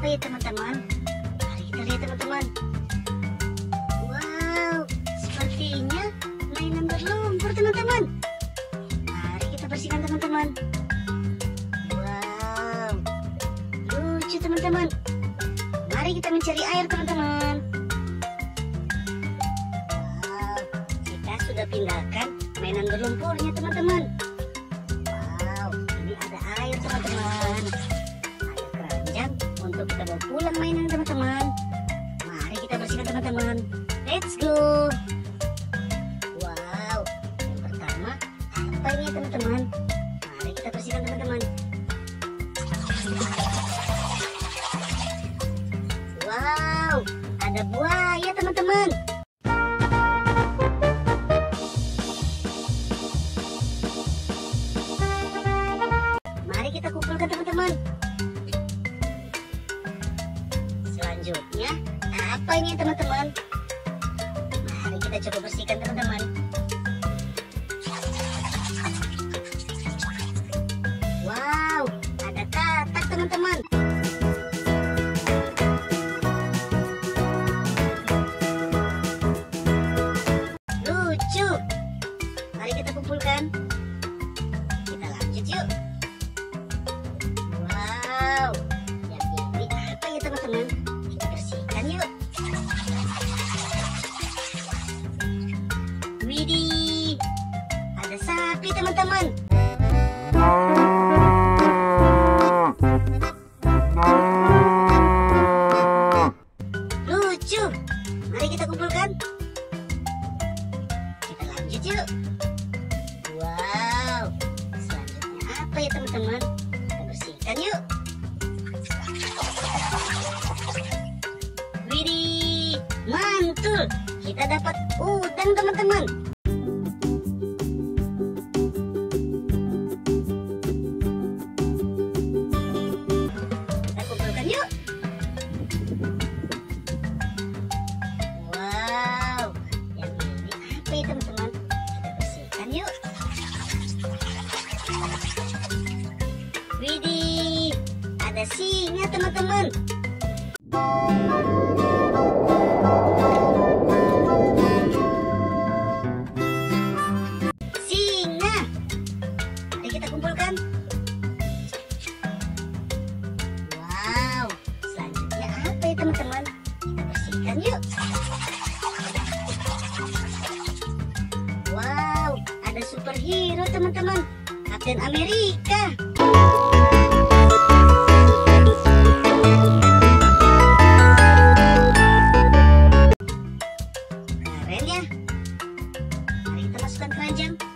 apa ya teman-teman? Mari kita lihat teman-teman. Wow, sepertinya mainan berlumpur teman-teman. Mari kita bersihkan teman-teman. Wow, lucu teman-teman. Mari kita mencari air teman-teman. Wow, kita sudah pindahkan mainan berlumpurnya teman-teman. Wow, ini ada air teman-teman. Ada keranjang untuk kita bawa pulang mainan teman-teman. Mari kita bersihkan teman-teman. Let's go. Wow, yang pertama apa ini teman-teman? Mari kita bersihkan teman-teman. Wow, ada buaya teman-teman. Mari kita kumpulkan teman-teman. Selanjutnya, apa ini teman-teman? Mari kita coba bersihkan teman-teman. Wow, ada katak teman-teman. Lucu. Mari kita kumpulkan. Kita lanjut yuk. Wow, yang ini apa ya teman-teman? Kita bersihkan yuk. Widih, ada sapi teman-teman. Lucu. Mari kita kumpulkan. Kita lanjut yuk. Wow, selanjutnya apa ya teman-teman? Kita bersihkan yuk. Widih, mantul. Kita dapat udang teman-teman. Kita kumpulkan yuk. Wow, yang ini apa ya teman-teman? Kita bersihkan yuk. Widih, ada singa teman-teman. Singa. Mari kita kumpulkan. Wow, selanjutnya apa ya teman-teman? Kita bersihkan yuk. Wow, ada superhero teman-teman. Kapten Amerika. Keren ya. Mari kita masukkan keranjang.